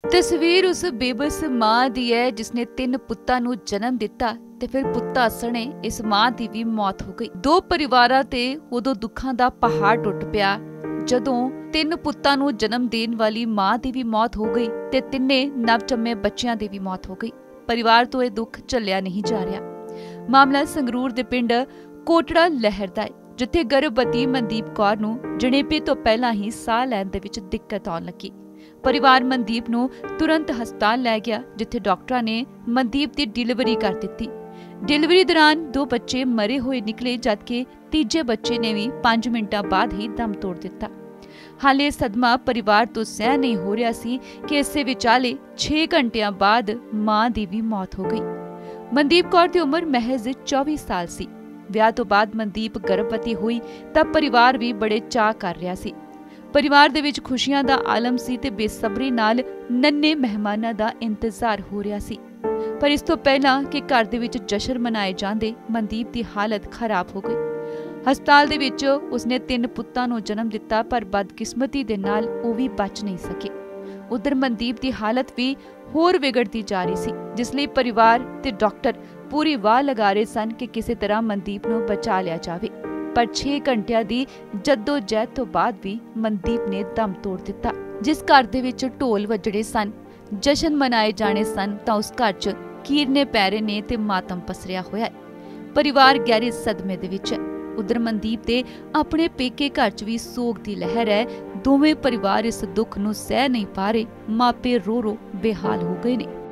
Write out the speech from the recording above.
तस्वीर उस बेबस मां दी है जिसने 3 पुत्तां नूं जन्म दिता ते फिर पुत्ता सने इस मां दी भी मौत हो गई। 2 परिवारां ते उदों दुखां दा पहाड़ टुट पिया जदों 3 पुत्तां नूं जन्म देण वाली मां दी भी मौत हो गई ते 3 नवजन्मे बच्चियां दी भी मौत हो गई। परिवार तो यह दुख झल्लिया नहीं जा रहा। मामला संगरूर दे पिंड कोटड़ा लहर दा है जिथे गर्भवती मनदीप कौर नूं जणेपे तो पहलां ही साह लैण दे विच दिक्कत आउण लगी। परिवार मनदीप नूं तुरंत हस्पताल लै गया जिथे डॉक्टरां ने मनदीप दी डिलीवरी कर दित्ती। डिलीवरी दौरान 2 बच्चे मरे हुए निकले जबकि तीजे बच्चे ने भी 5 मिनटां बाद ही दम तोड़ दिता। हाले सदमा परिवार तो सह नहीं हो रहा सी कि इसे विचाले 6 घंटियां बाद मां दी भी मौत हो गई। मनदीप कौर दी उम्र महज 24 साल सी। विआह तो बाद मनदीप गर्भवती हुई तब परिवार भी बड़े चाह कर रहा सी। परिवार दे विच खुशियां दा आलम सी ते बेसब्री नाल नन्हे मेहमानां दा इंतजार हो रहा सी। पर इस तो पहला कि घर दे विच जश्न मनाए जांदे मनदीप दी हालत खराब हो गई। हस्पताल दे विच उसने 3 पुत्तां नूं जन्म दिता पर बदकिस्मती दे नाल ओह भी बच नहीं सके। उधर मनदीप दी हालत भी होर विगड़ती जा रही सी जिसलिए परिवार ते डॉक्टर पूरी वाह लगा रहे सन कि किसी तरह मनदीप नूं बचा लिया जावे। पर 6 घंटिया दी जद्दोजहद तो बाद भी मनदीप ने दम तोड़ दिता। जिस घर दे विच ढोल वजड़े सन, जश्न मनाए जाने सन तां उस घर च कीरने पैरे ने ते मातम पसरिया होया है। परिवार गहरे सदमे दे विच है। उधर मनदीप दे अपने पेके घर च भी सोग दी लहर है। दोवें परिवार इस दुख नूं सह नहीं पा रहे। मापे रो रो बेहाल हो गए ने।